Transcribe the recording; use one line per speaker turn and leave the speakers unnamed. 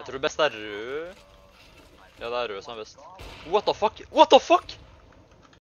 tror best er rød. Ja, det er rød som er best. What the fuck? What the fuck?